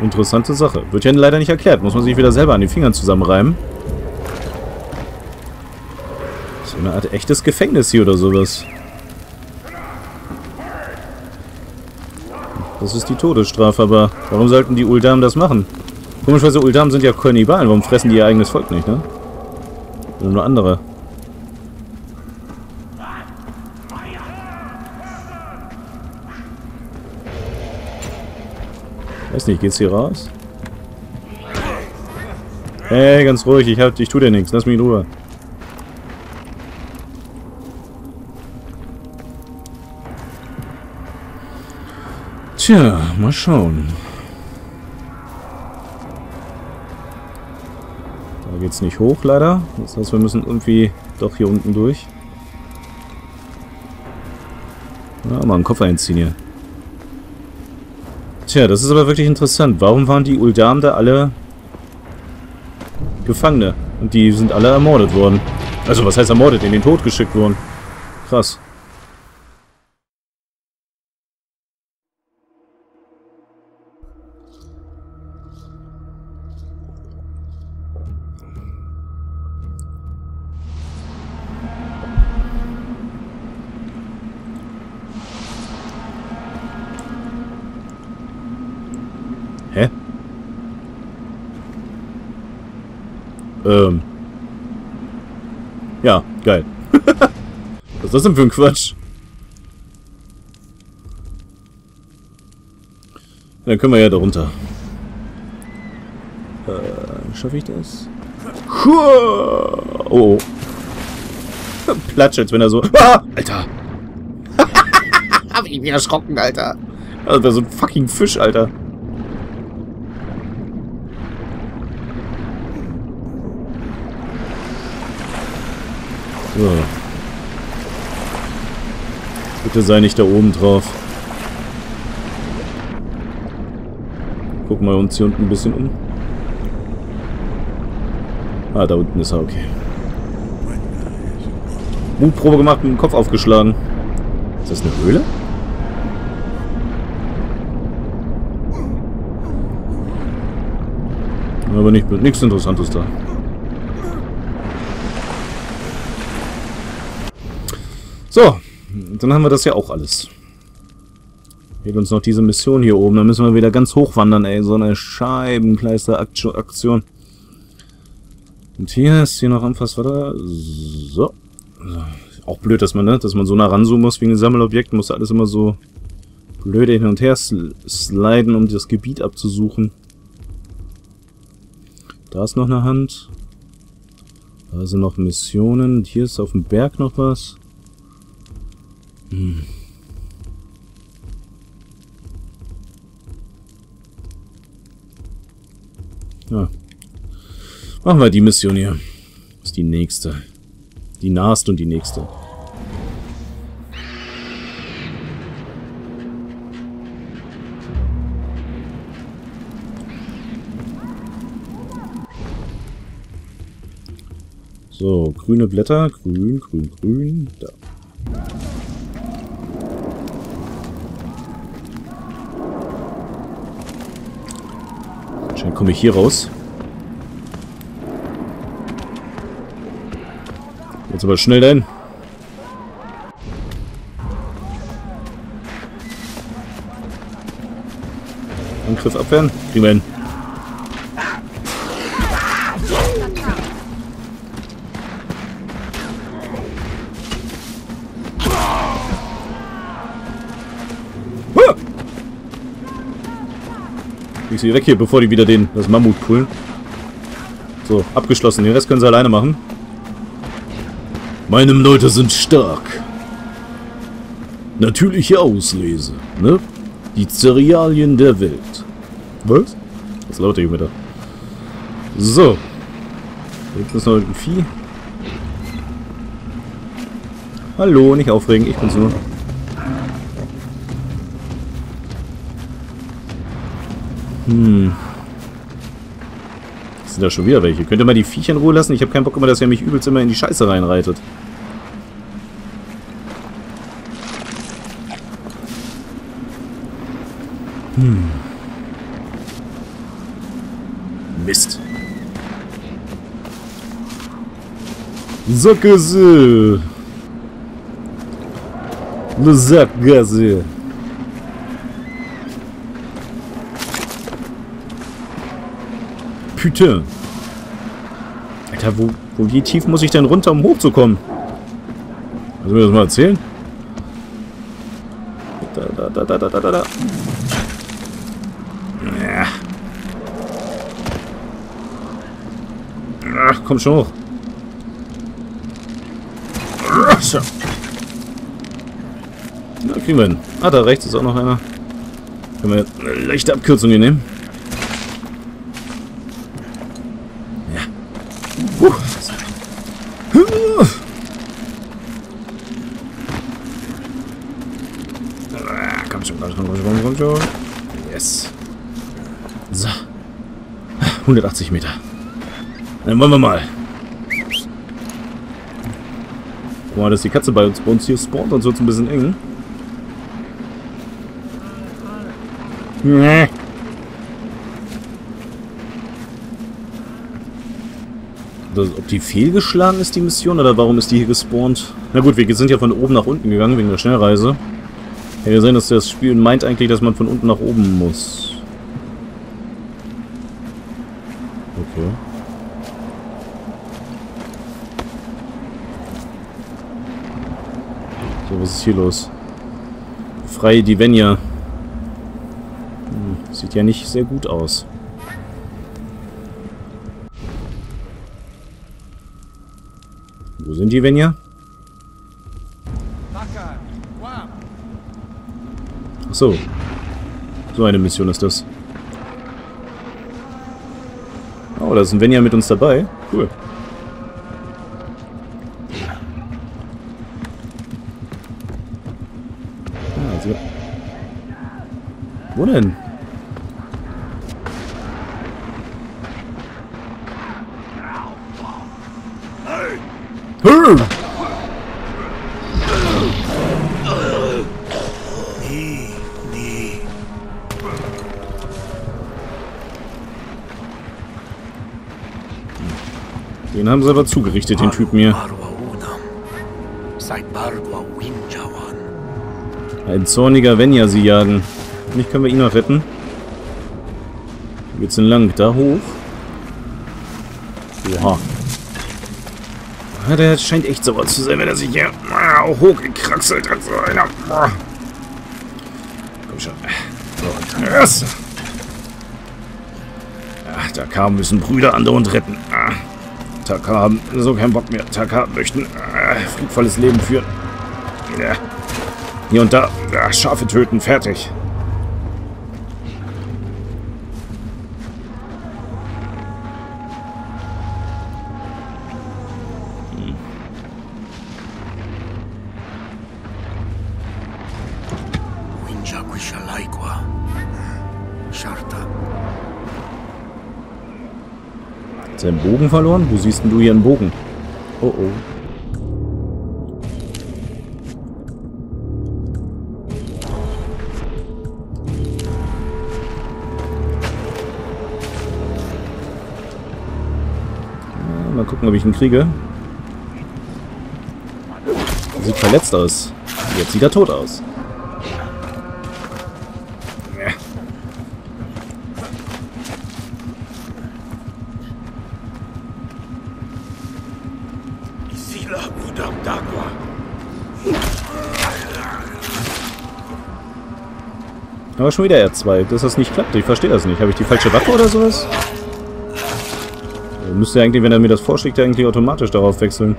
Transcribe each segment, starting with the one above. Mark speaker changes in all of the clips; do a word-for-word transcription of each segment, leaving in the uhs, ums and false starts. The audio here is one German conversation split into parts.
Speaker 1: Interessante Sache. Wird ja leider nicht erklärt. Muss man sich wieder selber an den Fingern zusammenreimen. So eine Art echtes Gefängnis hier oder sowas. Das ist die Todesstrafe, aber warum sollten die Uldam das machen? Komischerweise, Uldam sind ja Kannibalen. Warum fressen die ihr eigenes Volk nicht, ne? Oder nur andere. Weiß nicht, geht's hier raus? Hey, ganz ruhig, ich, hab, ich tu dir nichts, lass mich in Ruhe. Tja, mal schauen. Da geht's nicht hoch, leider. Das heißt, wir müssen irgendwie doch hier unten durch. Ja, mal einen Kopf einziehen hier. Tja, das ist aber wirklich interessant. Warum waren die Uldam da alle Gefangene? Und die sind alle ermordet worden. Also, was heißt ermordet? In den Tod geschickt worden. Krass. Hä? Ähm. Ja, geil. Was ist das denn für ein Quatsch? Dann können wir ja da runter. Äh, schaffe ich das? Oh, oh. Platsch, als wenn er so... Ah! Alter! Hab ich mich erschrocken, Alter. Also wäre so ein fucking Fisch, Alter. So. Bitte sei nicht da oben drauf. Gucken wir uns hier unten ein bisschen um. Ah, da unten ist er, okay. Mutprobe gemacht, mit dem Kopf aufgeschlagen. Ist das eine Höhle? Aber nicht, nichts Interessantes da. So, dann haben wir das ja auch alles. Fehlt uns noch diese Mission hier oben. Dann müssen wir wieder ganz hoch wandern, ey. So eine Scheibenkleister-Aktion. Und hier ist hier noch Anfasswasser. So. Auch blöd, dass man, ne, dass man so nah ranzoomen muss wegen den Sammelobjekten. Muss alles immer so blöd hin und her sliden, um das Gebiet abzusuchen. Da ist noch eine Hand. Da sind noch Missionen. Hier ist auf dem Berg noch was. Hm. Ja. Machen wir die Mission hier. Das ist die nächste. Die naheste und die nächste. So, grüne Blätter. Grün, grün, grün. Da. Dann komme ich hier raus. Jetzt aber schnell dahin. Angriff abwehren. Kriegen wir hin. Ich sie weg hier, bevor die wieder den, das Mammut pullen. So, abgeschlossen. Den Rest können sie alleine machen. Meine Leute sind stark. Natürliche Auslese, ne? Die Cerealien der Welt. Was? Was lautet hier mit da? So. Jetzt ist noch ein Vieh. Hallo, nicht aufregen, ich bin's nur. Hm. Sind da schon wieder welche? Könnt ihr mal die Viecher in Ruhe lassen? Ich habe keinen Bock immer, dass er mich übelst immer in die Scheiße reinreitet. Hm. Mist. Sackgasse. Eine Sackgasse. Putain. Alter, wo, wo, wie tief muss ich denn runter, um hochzukommen? Kannst du mir das mal erzählen? Da, da, da, da, da, da, da. Ja. Ach, komm schon hoch. So. Na, kriegen wir hin. Ah, da rechts ist auch noch einer. Können wir eine leichte Abkürzung hier nehmen. Ja. Puh. Ah, komm schon, komm schon, komm schon, komm schon. Yes. So. hundertachtzig Meter. Dann wollen wir mal. Guck mal, dass die Katze bei uns, bei uns hier spawnt und so ein bisschen eng. Nee. Also, ob die fehlgeschlagen ist, die Mission, oder warum ist die hier gespawnt? Na gut, wir sind ja von oben nach unten gegangen, wegen der Schnellreise. Ja, wir sehen, dass das Spiel meint eigentlich, dass man von unten nach oben muss. Okay. So, was ist hier los? Freie Divenia. Hm, sieht ja nicht sehr gut aus. Wo sind die Venya? Ach so. So eine Mission ist das. Oh, da ist ein Venya mit uns dabei. Cool. Ah, also. Wo denn? Hey! Den haben sie aber zugerichtet, den Typen hier. Ein zorniger Venya sie jagen. Nicht können wir ihn noch retten. Wo geht's denn lang? Da hoch? Oha. Ja, der scheint echt so was zu sein, wenn er sich hier auch hochgekraxelt hat. So einer. Komm schon. So, yes. Ach, Takar müssen Brüder andauernd retten. Takar haben so keinen Bock mehr. Takar möchten äh, friedvolles Leben führen. Ja. Hier und da. Ja, Schafe töten. Fertig. Hm. Hat seinen Bogen verloren? Wo siehst denn du hier einen Bogen? Oh oh. Ja, mal gucken, ob ich ihn kriege. Sieht verletzt aus. Jetzt sieht er tot aus. Aber schon wieder R zwei, dass das nicht klappt. Ich verstehe das nicht. Habe ich die falsche Waffe oder sowas? Er müsste eigentlich, wenn er mir das vorschlägt, eigentlich automatisch darauf wechseln.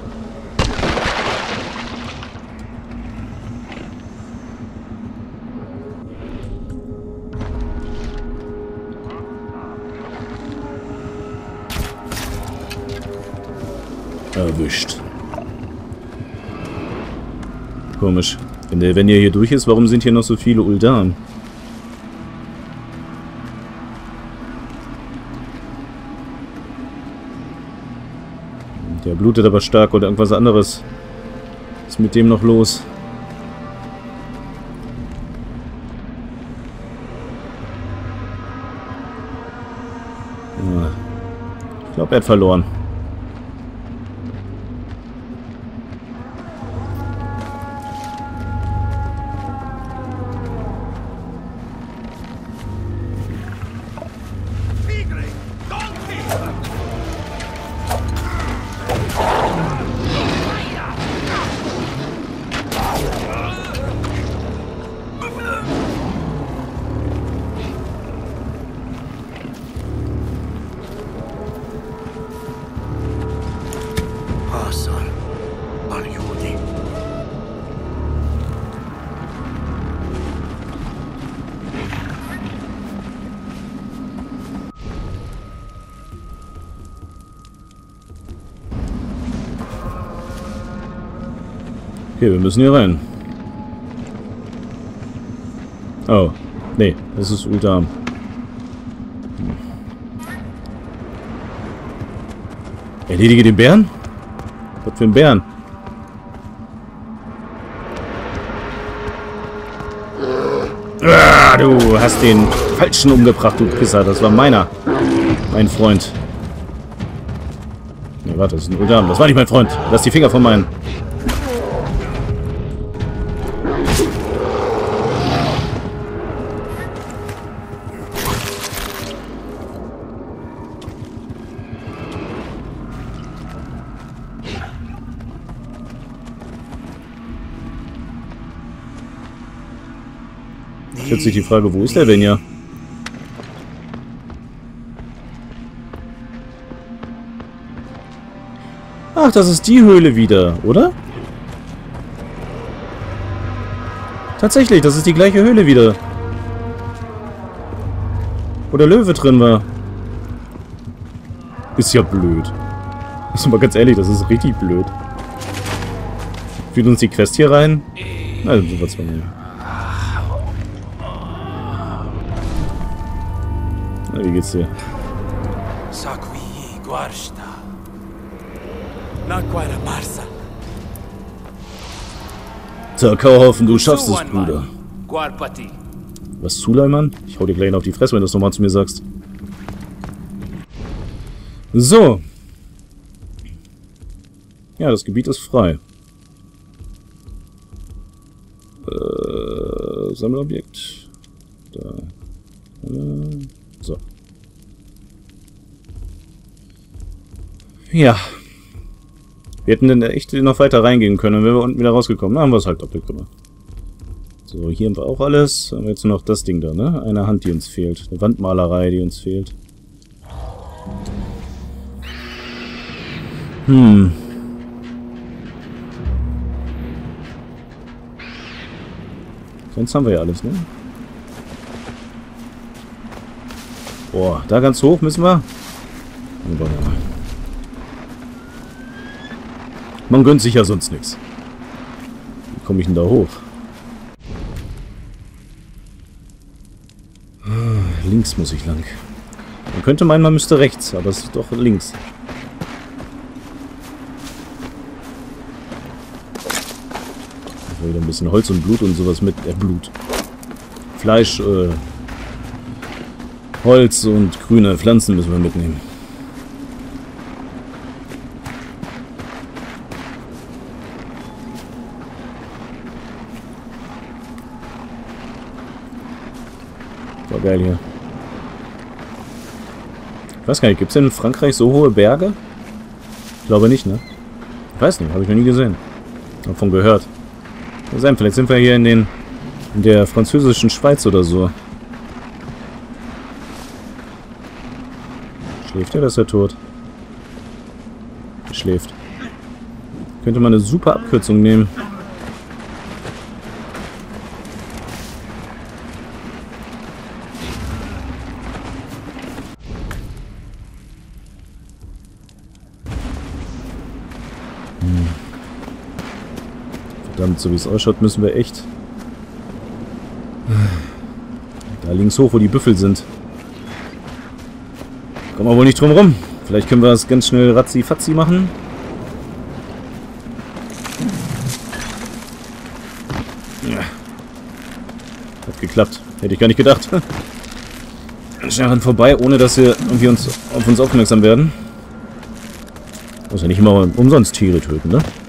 Speaker 1: Erwischt. Komisch. Wenn der, wenn der hier durch ist, warum sind hier noch so viele Uldan? Der blutet aber stark oder irgendwas anderes. Was ist mit dem noch los? Ja. Ich glaube, er hat verloren. Okay, wir müssen hier rein. Oh. Nee, das ist Ultam. Erledige den Bären? Was für ein Bären? Ah, du hast den Falschen umgebracht, du Pisser. Das war meiner. Mein Freund. Ne, warte, das ist ein Ultam. Das war nicht mein Freund. Lass die Finger von meinen. Stellt sich die Frage, wo ist der denn ja? Ach, das ist die Höhle wieder, oder? Tatsächlich, das ist die gleiche Höhle wieder. Wo der Löwe drin war. Ist ja blöd. Also mal ganz ehrlich, das ist richtig blöd. Führt uns die Quest hier rein? Na, so was von mir. Na, wie geht's dir? Zakauhaufen, du schaffst es, Bruder. Was, Suleiman? Ich hau dir gleich auf die Fresse, wenn du das nochmal zu mir sagst. So. Ja, das Gebiet ist frei. Äh, Sammelobjekt. Da. Äh, so. Ja. Wir hätten dann echt noch weiter reingehen können, wenn wir unten wieder rausgekommen. Na, haben wir es halt doppelt gemacht. So, hier haben wir auch alles. Haben wir jetzt nur noch das Ding da, ne? Eine Hand, die uns fehlt. Eine Wandmalerei, die uns fehlt. Hm. Sonst haben wir ja alles, ne? Boah, da ganz hoch müssen wir. Man gönnt sich ja sonst nichts. Wie komme ich denn da hoch? Ah, links muss ich lang. Man könnte meinen, man müsste rechts, aber es ist doch links. Wieder ein bisschen Holz und Blut und sowas mit. Äh, Blut. Fleisch, äh, Holz und grüne Pflanzen müssen wir mitnehmen. War geil hier. Ich weiß gar nicht, gibt es denn in Frankreich so hohe Berge? Ich glaube nicht, ne? Ich weiß nicht, habe ich noch nie gesehen. Davon gehört. Sein, vielleicht sind wir hier in den in der französischen Schweiz oder so. Schläft er, oder ist er tot? Er schläft. Könnte man eine super Abkürzung nehmen. Hm. Verdammt, so wie es ausschaut, müssen wir echt da links hoch, wo die Büffel sind. Kommen wir wohl nicht drum rum. Vielleicht können wir das ganz schnell ratzi-fatzi machen. Ja. Hat geklappt. Hätte ich gar nicht gedacht. Schnell ran vorbei, ohne dass wir irgendwie uns auf uns aufmerksam werden. Muss ja nicht immer umsonst Tiere töten, ne?